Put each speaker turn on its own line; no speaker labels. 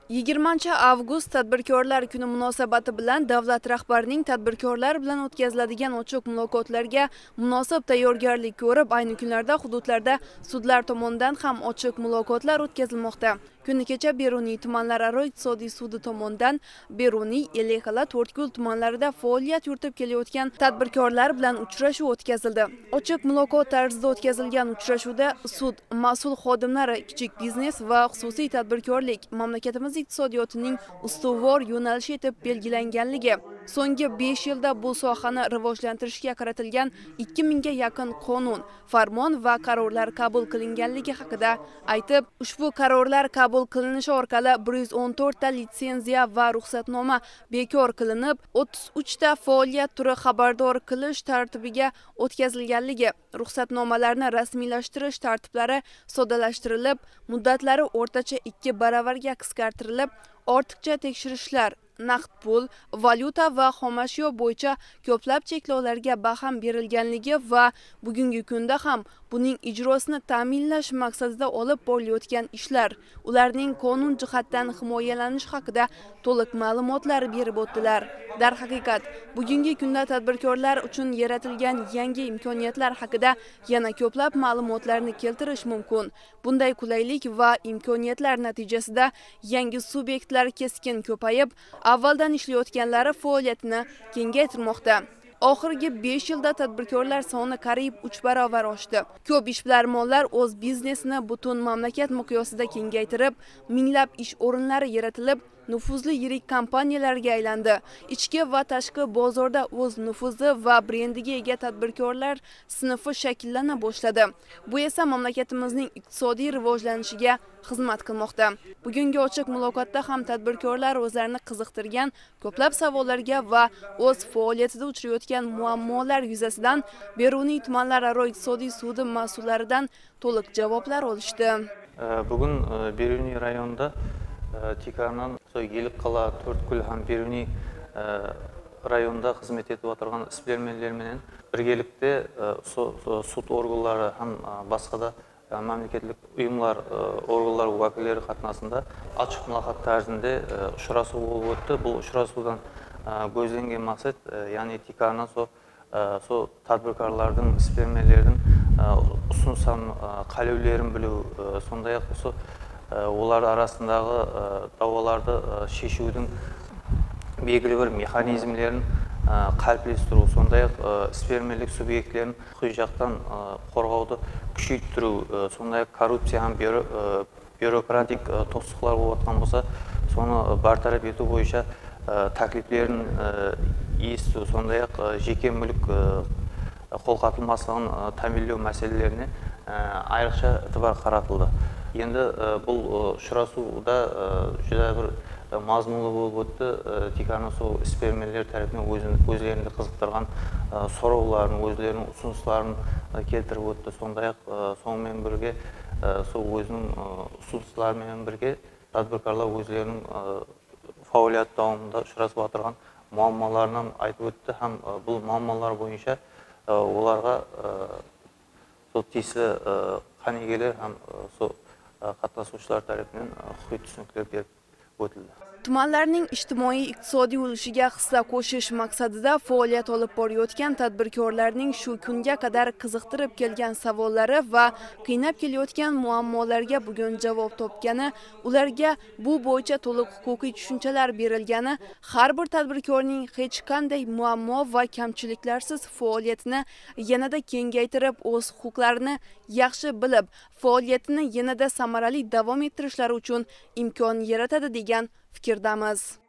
20-avgust Tadbirkorlar kuni munosabati bilan davlat rahbarining tadbirkorlar bilan o'tkaziladigan ochiq muloqotlarga munosib tayyorgarlik ko'rib, ayni kunlarda hududlarda sudlar tomonidan ham ochiq muloqotlar o'tkazilmoqda. Kuni kecha Beruniy tumanlararo iqtisodiy sudi tomonidan Beruniy, Elexala, To'rtko'l tumanlarida faoliyat yuritib kelayotgan tadbirkorlar bilan uchrashuv o'tkazildi. Ochiq muloqot tarzida o'tkazilgan uchrashuvda sud mas'ul xodimlari kichik biznes va xususiy tadbirkorlik mamlakatimiz iqtisodiyotining ustuvor yo'nalishi etib belgilanganligi, so'nggi 5 yilda bu sohani rivojlantirishga qaratilgan 2000 ga yaqin qonun, farmon va qarorlar qabul qilinganligi haqida aytib, ushbu qarorlar qabul qilinishi orqali 114 ta litsenziya va ruxsatnoma bekor qilinib, 33 ta faoliyat turi xabardor qilish tartibiga o'tkazilganligi, ruxsatnomalarni rasmiylashtirish tartiblari soddalashtirilib, muddatlari o'rtacha 2 baravarga qisqartirilib, ortiqcha tekshirishlar, naqd pul, valyuta va xomashyo bo'yicha ko'plab cheklovlarga barham berilganligi va bugungi kunda ham buning ijrosini ta'minlash maqsadida olib borilayotgan ishlar, ularning qonun jihatdan himoyalanishi haqida to'liq ma'lumotlar berib o'tdilar. Darhaqiqat, bugungi kunda tadbirkorlar uchun yaratilgan yangi imkoniyatlar haqida yana ko'plab ma'lumotlarni keltirish mumkin. Bunday qulaylik va imkoniyatlar natijasida yangi subyektlar keskin ko'payib, avvaldan ishlayotganlari faoliyatini kengaytirmoqda. Oxirgi 5 yilda tadbirkorlar soni qariyb 3 barobar oshdi. Ko'p ishbilarmonlar o'z biznesini butun mamlakat miqyosida kengaytirib, minglab ish o'rinlari yaratilib, nufuzli yirik kompaniyalarga aylandi. Ichki va tashqi bozorda o'z nufuzi va brendiga ega tadbirkorlar sinfi shakllana boshladi. Bu esa mamlakatimizning iqtisodiy rivojlanishiga xizmat qilmoqda. Bugungi ochiq muloqotda ham tadbirkorlar o'zlarini qiziqtirgan ko'plab savollarga va o'z faoliyatida uchrayotgan muammolar yuzasidan Beruniy tumanlararo iqtisodiy sudi mas'ullaridan to'liq javoblar olishdi.
Bugun Beruniy rayonida Tikardan Elixala, To'rtko'l ham Beruniy rayonida xizmat etib o'tirgan ishbilarmonlar bilan birgalikda sud organlari ham boshqa mamlakatlik uyumlar organlar vakillari qatnashida ochiq muloqot tarzida uchrashuv bo'lib o'tdi. Bu uchrashuvdan ko'zlangan maqsad, ya'ni Tikardan tadbirkorlarning, ishbilarmonlarning usunsam qalovlarini bilish, sonday ular arasındagi da'volarni şeşuдің belgili bir mexanizmlerini qalbleştiru, sonday ishbilarmonlik subyektlerini hujjatdan qo'rg'ovni kuchaytirish, sonday korrupsiya ham bürokratik to'siqlar bo'layotgan bo'lsa, soni bartaraf etу bo'yicha takliflerini eshitish, sonday jeke mulk qo'lqotilmasligini ta'minlash masalalarini ayriqcha e'tibor qaratildi. Endi bu uchrashuvda juda bir mazmunli bo'lib o'tdi. Tikardan ishbilarmonlar tarafidan o'zlarini qiziqtirgan so'rovlarni, o'zlarining usunuslarini keltirib o'tdi. Sonday sonымен birga o'zining usunuslari bilan birga tadbirkorlar o'zlarining faoliyat davomida uchrashib o'tirgan muammolarni aytib o'tdi. Ham bu muammolar bo'yicha ularga tegishli qaniygeler ham qatnashuvchilar tarafidan huquqiy tushunchalar berib o'tildi.
Tumanlarning ijtimoiy-iqtisodiy o'lishiga hissa qo'shish maqsadida faoliyat olib borayotgan tadbirkorlarning shu kunga qadar qiziqtirib kelgan savollari va qiynab kelayotgan muammolarga bugun javob topgani, ularga bu bo'yicha to'liq huquqiy tushunchalar berilgani, har bir tadbirkorning hech qanday muammo va kamchiliklarsiz faoliyatini yanada kengaytirib, o'z huquqlarini yaxshi bilib, faoliyatini yanada samarali davom ettirishlari uchun imkon yaratadi degan fikrdamiz.